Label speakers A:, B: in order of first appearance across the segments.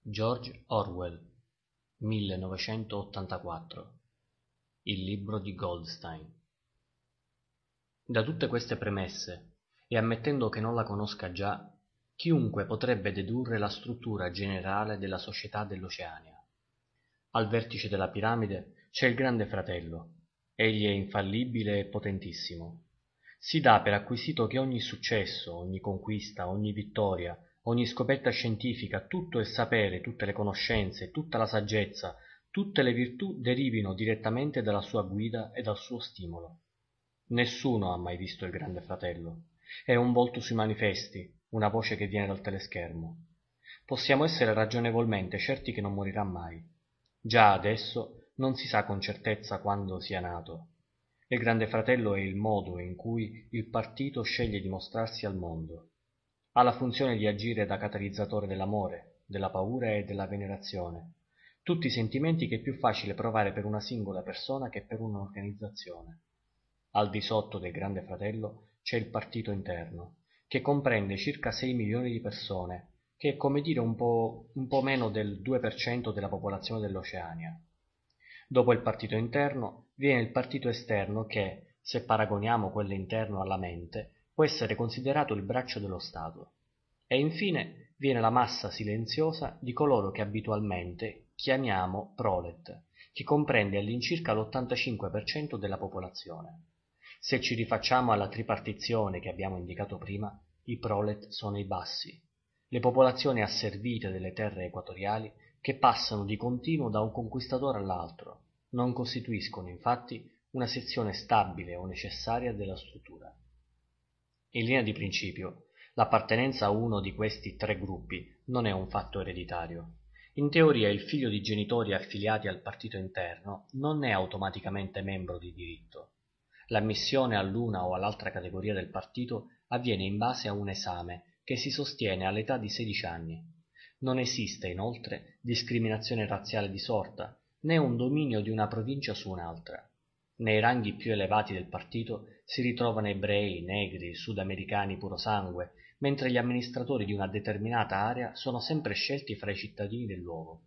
A: George Orwell, 1984. Il libro di Goldstein. Da tutte queste premesse, e ammettendo che non la conosca già, chiunque potrebbe dedurre la struttura generale della società dell'Oceania. Al vertice della piramide c'è il Grande Fratello. Egli è infallibile e potentissimo. Si dà per acquisito che ogni successo, ogni conquista, ogni vittoria, ogni scoperta scientifica, tutto il sapere, tutte le conoscenze, tutta la saggezza, tutte le virtù derivino direttamente dalla sua guida e dal suo stimolo. Nessuno ha mai visto il Grande Fratello. È un volto sui manifesti, una voce che viene dal teleschermo. Possiamo essere ragionevolmente certi che non morirà mai. Già adesso non si sa con certezza quando sia nato. Il Grande Fratello è il modo in cui il partito sceglie di mostrarsi al mondo. Ha la funzione di agire da catalizzatore dell'amore, della paura e della venerazione, tutti i sentimenti che è più facile provare per una singola persona che per un'organizzazione. Al di sotto del Grande Fratello c'è il partito interno, che comprende circa 6 milioni di persone, che è come dire un po' meno del 2% della popolazione dell'Oceania. Dopo il partito interno viene il partito esterno che, se paragoniamo quello interno alla mente, può essere considerato il braccio dello Stato. E infine viene la massa silenziosa di coloro che abitualmente chiamiamo prolet, che comprende all'incirca l'85% della popolazione. Se ci rifacciamo alla tripartizione che abbiamo indicato prima, i prolet sono i bassi, le popolazioni asservite delle terre equatoriali che passano di continuo da un conquistatore all'altro, non costituiscono infatti una sezione stabile o necessaria della struttura. In linea di principio, l'appartenenza a uno di questi tre gruppi non è un fatto ereditario. In teoria il figlio di genitori affiliati al partito interno non è automaticamente membro di diritto. L'ammissione all'una o all'altra categoria del partito avviene in base a un esame che si sostiene all'età di 16 anni. Non esiste, inoltre, discriminazione razziale di sorta, né un dominio di una provincia su un'altra. Nei ranghi più elevati del partito si ritrovano ebrei, negri, sudamericani purosangue, mentre gli amministratori di una determinata area sono sempre scelti fra i cittadini del luogo.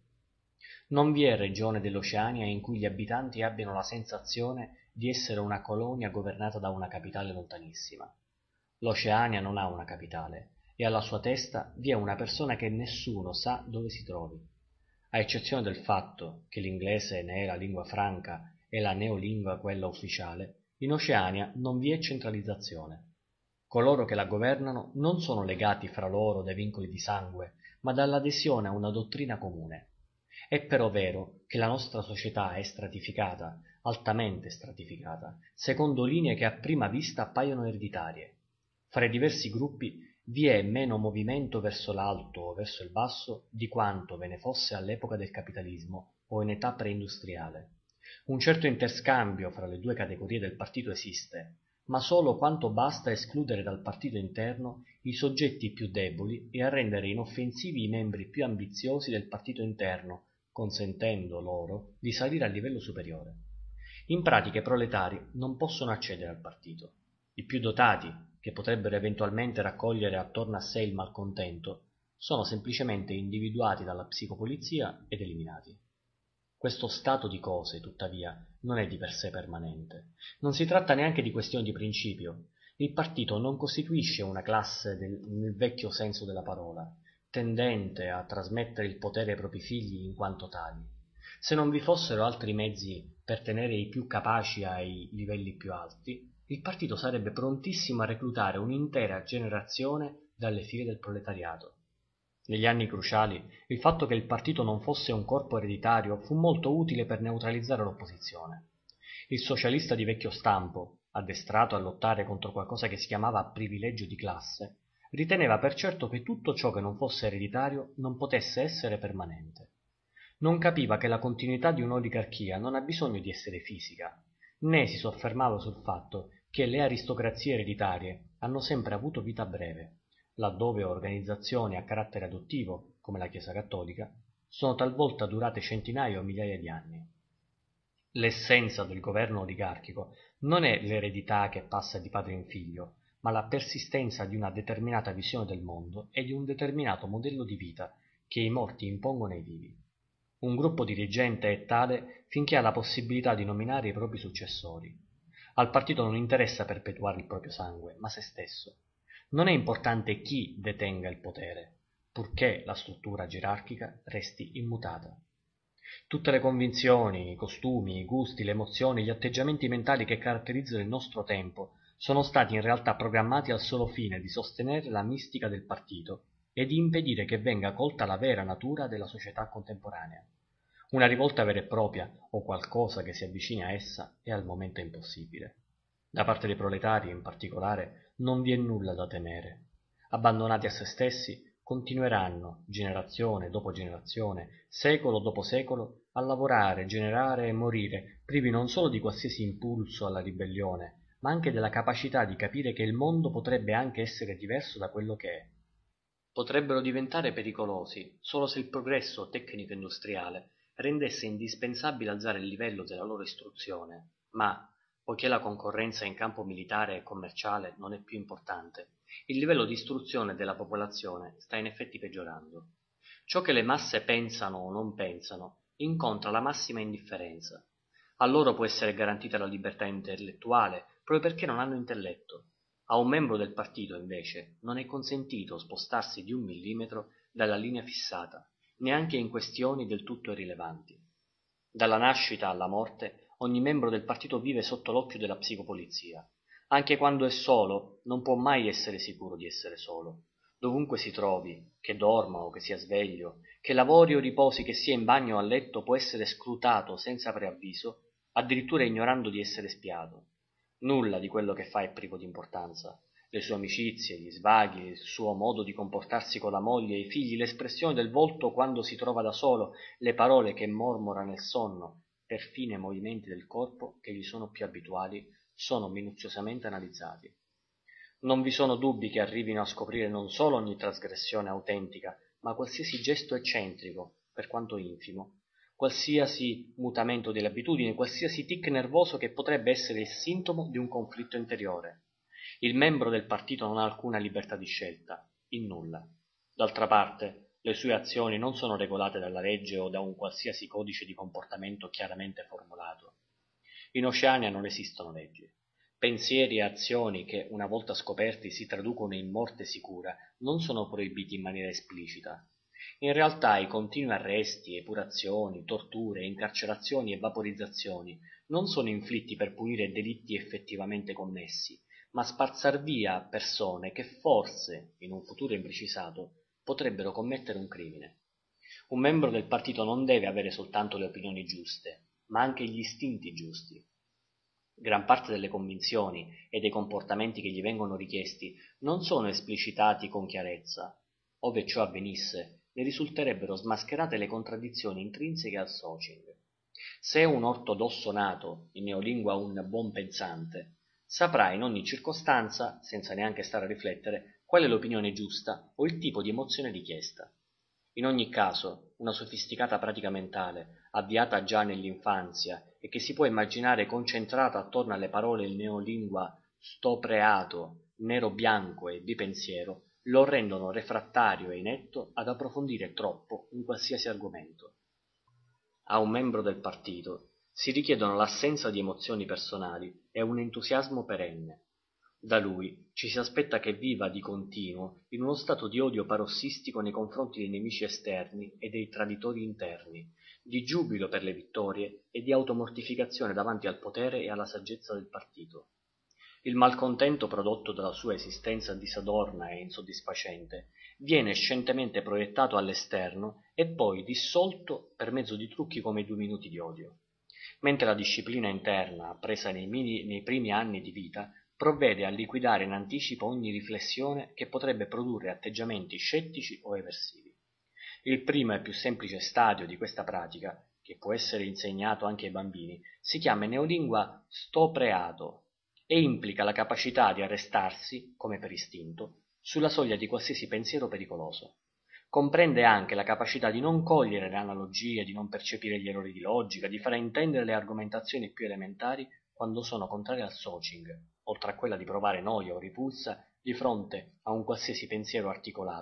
A: Non vi è regione dell'Oceania in cui gli abitanti abbiano la sensazione di essere una colonia governata da una capitale lontanissima. L'Oceania non ha una capitale e alla sua testa vi è una persona che nessuno sa dove si trovi. A eccezione del fatto che l'inglese ne è la lingua franca e la neolingua quella ufficiale, in Oceania non vi è centralizzazione. Coloro che la governano non sono legati fra loro dai vincoli di sangue, ma dall'adesione a una dottrina comune. È però vero che la nostra società è stratificata, altamente stratificata, secondo linee che a prima vista appaiono ereditarie. Fra i diversi gruppi vi è meno movimento verso l'alto o verso il basso di quanto ve ne fosse all'epoca del capitalismo o in età preindustriale. Un certo interscambio fra le due categorie del partito esiste, ma solo quanto basta a escludere dal partito interno i soggetti più deboli e a rendere inoffensivi i membri più ambiziosi del partito interno, consentendo loro di salire al livello superiore. In pratica i proletari non possono accedere al partito. I più dotati, che potrebbero eventualmente raccogliere attorno a sé il malcontento, sono semplicemente individuati dalla psicopolizia ed eliminati. Questo stato di cose, tuttavia, non è di per sé permanente. Non si tratta neanche di questione di principio. Il partito non costituisce una classe nel vecchio senso della parola, tendente a trasmettere il potere ai propri figli in quanto tali. Se non vi fossero altri mezzi per tenere i più capaci ai livelli più alti, il partito sarebbe prontissimo a reclutare un'intera generazione dalle file del proletariato. Negli anni cruciali, il fatto che il partito non fosse un corpo ereditario fu molto utile per neutralizzare l'opposizione. Il socialista di vecchio stampo, addestrato a lottare contro qualcosa che si chiamava privilegio di classe, riteneva per certo che tutto ciò che non fosse ereditario non potesse essere permanente. Non capiva che la continuità di un'oligarchia non ha bisogno di essere fisica, né si soffermava sul fatto che le aristocrazie ereditarie hanno sempre avuto vita breve, laddove organizzazioni a carattere adottivo, come la Chiesa Cattolica, sono talvolta durate centinaia o migliaia di anni. L'essenza del governo oligarchico non è l'eredità che passa di padre in figlio, ma la persistenza di una determinata visione del mondo e di un determinato modello di vita che i morti impongono ai vivi. Un gruppo dirigente è tale finché ha la possibilità di nominare i propri successori. Al partito non interessa perpetuare il proprio sangue, ma se stesso. Non è importante chi detenga il potere, purché la struttura gerarchica resti immutata. Tutte le convinzioni, i costumi, i gusti, le emozioni, gli atteggiamenti mentali che caratterizzano il nostro tempo sono stati in realtà programmati al solo fine di sostenere la mistica del partito e di impedire che venga colta la vera natura della società contemporanea. Una rivolta vera e propria, o qualcosa che si avvicini a essa, è al momento impossibile. Da parte dei proletari, in particolare, non vi è nulla da temere. Abbandonati a se stessi, continueranno, generazione dopo generazione, secolo dopo secolo, a lavorare, generare e morire, privi non solo di qualsiasi impulso alla ribellione, ma anche della capacità di capire che il mondo potrebbe anche essere diverso da quello che è. Potrebbero diventare pericolosi solo se il progresso tecnico-industriale rendesse indispensabile alzare il livello della loro istruzione, ma, poiché la concorrenza in campo militare e commerciale non è più importante, il livello di istruzione della popolazione sta in effetti peggiorando. Ciò che le masse pensano o non pensano incontra la massima indifferenza. A loro può essere garantita la libertà intellettuale proprio perché non hanno intelletto. A un membro del partito, invece, non è consentito spostarsi di 1 millimetro dalla linea fissata, neanche in questioni del tutto irrilevanti. Dalla nascita alla morte, ogni membro del partito vive sotto l'occhio della psicopolizia. Anche quando è solo, non può mai essere sicuro di essere solo. Dovunque si trovi, che dorma o che sia sveglio, che lavori o riposi, che sia in bagno o a letto, può essere scrutato senza preavviso, addirittura ignorando di essere spiato. Nulla di quello che fa è privo di importanza. Le sue amicizie, gli svaghi, il suo modo di comportarsi con la moglie e i figli, l'espressione del volto quando si trova da solo, le parole che mormora nel sonno, perfino i movimenti del corpo che gli sono più abituali, sono minuziosamente analizzati. Non vi sono dubbi che arrivino a scoprire non solo ogni trasgressione autentica, ma qualsiasi gesto eccentrico, per quanto infimo, qualsiasi mutamento delle abitudini, qualsiasi tic nervoso che potrebbe essere il sintomo di un conflitto interiore. Il membro del partito non ha alcuna libertà di scelta, in nulla. D'altra parte, le sue azioni non sono regolate dalla legge o da un qualsiasi codice di comportamento chiaramente formulato. In Oceania non esistono leggi. Pensieri e azioni che, una volta scoperti, si traducono in morte sicura, non sono proibiti in maniera esplicita. In realtà i continui arresti, epurazioni, torture, incarcerazioni e vaporizzazioni non sono inflitti per punire delitti effettivamente commessi, ma sparzar via persone che forse, in un futuro imprecisato, potrebbero commettere un crimine. Un membro del partito non deve avere soltanto le opinioni giuste, ma anche gli istinti giusti. Gran parte delle convinzioni e dei comportamenti che gli vengono richiesti non sono esplicitati con chiarezza. Ove ciò avvenisse, ne risulterebbero smascherate le contraddizioni intrinseche al socing. Se un ortodosso nato, in neolingua un buon pensante, saprà in ogni circostanza, senza neanche stare a riflettere, qual è l'opinione giusta o il tipo di emozione richiesta. In ogni caso, una sofisticata pratica mentale, avviata già nell'infanzia e che si può immaginare concentrata attorno alle parole in neolingua stopreato, nero-bianco e bipensiero, lo rendono refrattario e inetto ad approfondire troppo un qualsiasi argomento. A un membro del partito si richiedono l'assenza di emozioni personali e un entusiasmo perenne. Da lui ci si aspetta che viva di continuo in uno stato di odio parossistico nei confronti dei nemici esterni e dei traditori interni, di giubilo per le vittorie e di automortificazione davanti al potere e alla saggezza del partito. Il malcontento prodotto dalla sua esistenza disadorna e insoddisfacente viene scientemente proiettato all'esterno e poi dissolto per mezzo di trucchi come i 2 minuti di odio. Mentre la disciplina interna, appresa nei primi anni di vita, provvede a liquidare in anticipo ogni riflessione che potrebbe produrre atteggiamenti scettici o eversivi. Il primo e più semplice stadio di questa pratica, che può essere insegnato anche ai bambini, si chiama in neolingua stopreato e implica la capacità di arrestarsi, come per istinto, sulla soglia di qualsiasi pensiero pericoloso. Comprende anche la capacità di non cogliere le analogie, di non percepire gli errori di logica, di fare intendere le argomentazioni più elementari quando sono contrarie al socing, oltre a quella di provare noia o ripulsa di fronte a un qualsiasi pensiero articolato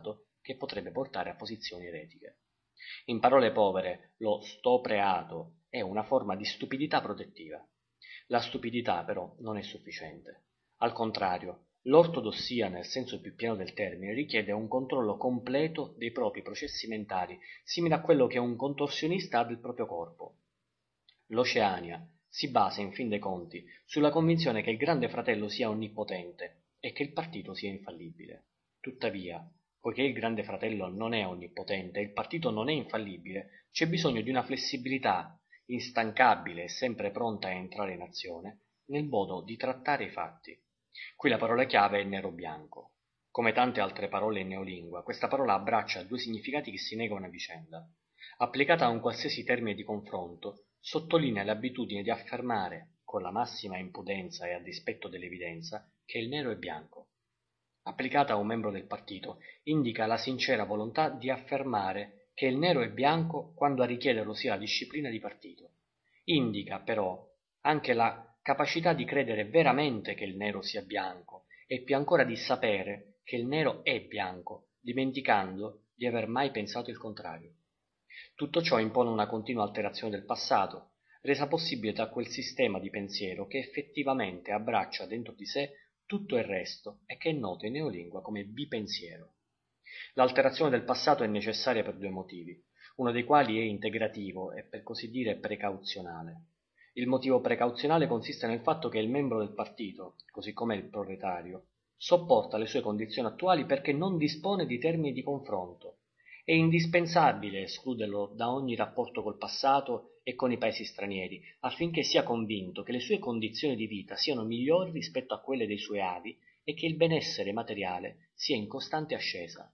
A: che potrebbe portare a posizioni eretiche. In parole povere, lo stopreato è una forma di stupidità protettiva. La stupidità, però, non è sufficiente. Al contrario, l'ortodossia, nel senso più pieno del termine, richiede un controllo completo dei propri processi mentali, simile a quello che un contorsionista ha del proprio corpo. L'Oceania si basa, in fin dei conti, sulla convinzione che il Grande Fratello sia onnipotente e che il partito sia infallibile. Tuttavia, poiché il Grande Fratello non è onnipotente e il partito non è infallibile, c'è bisogno di una flessibilità instancabile e sempre pronta a entrare in azione nel modo di trattare i fatti. Qui la parola chiave è nero-bianco. Come tante altre parole in neolingua, questa parola abbraccia due significati che si negano a vicenda. Applicata a un qualsiasi termine di confronto, sottolinea l'abitudine di affermare, con la massima impudenza e a dispetto dell'evidenza, che il nero è bianco. Applicata a un membro del partito, indica la sincera volontà di affermare che il nero è bianco quando a richiederlo sia la disciplina di partito. Indica, però, anche la capacità di credere veramente che il nero sia bianco e più ancora di sapere che il nero è bianco, dimenticando di aver mai pensato il contrario. Tutto ciò impone una continua alterazione del passato, resa possibile da quel sistema di pensiero che effettivamente abbraccia dentro di sé tutto il resto e che è noto in neolingua come bipensiero. L'alterazione del passato è necessaria per due motivi, uno dei quali è integrativo e per così dire precauzionale. Il motivo precauzionale consiste nel fatto che il membro del partito, così come il proletario, sopporta le sue condizioni attuali perché non dispone di termini di confronto. È indispensabile escluderlo da ogni rapporto col passato e con i paesi stranieri, affinché sia convinto che le sue condizioni di vita siano migliori rispetto a quelle dei suoi avi e che il benessere materiale sia in costante ascesa.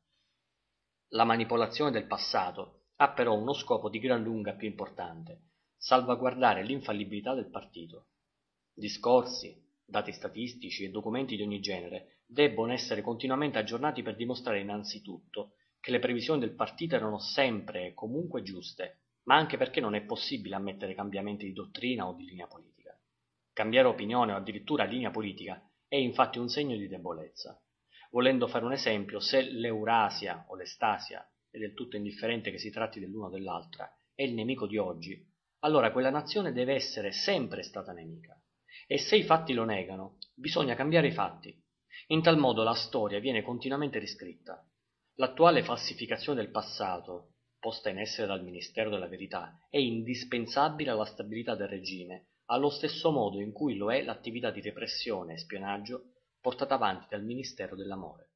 A: La manipolazione del passato ha però uno scopo di gran lunga più importante: salvaguardare l'infallibilità del partito. Discorsi, dati statistici e documenti di ogni genere debbono essere continuamente aggiornati per dimostrare innanzitutto che le previsioni del partito erano sempre e comunque giuste, ma anche perché non è possibile ammettere cambiamenti di dottrina o di linea politica. Cambiare opinione o addirittura linea politica è infatti un segno di debolezza. Volendo fare un esempio, se l'Eurasia o l'Estasia, è del tutto indifferente che si tratti dell'una o dell'altra, è il nemico di oggi, allora quella nazione deve essere sempre stata nemica. E se i fatti lo negano, bisogna cambiare i fatti. In tal modo la storia viene continuamente riscritta. L'attuale falsificazione del passato, posta in essere dal Ministero della Verità, è indispensabile alla stabilità del regime, allo stesso modo in cui lo è l'attività di repressione e spionaggio portata avanti dal Ministero dell'Amore.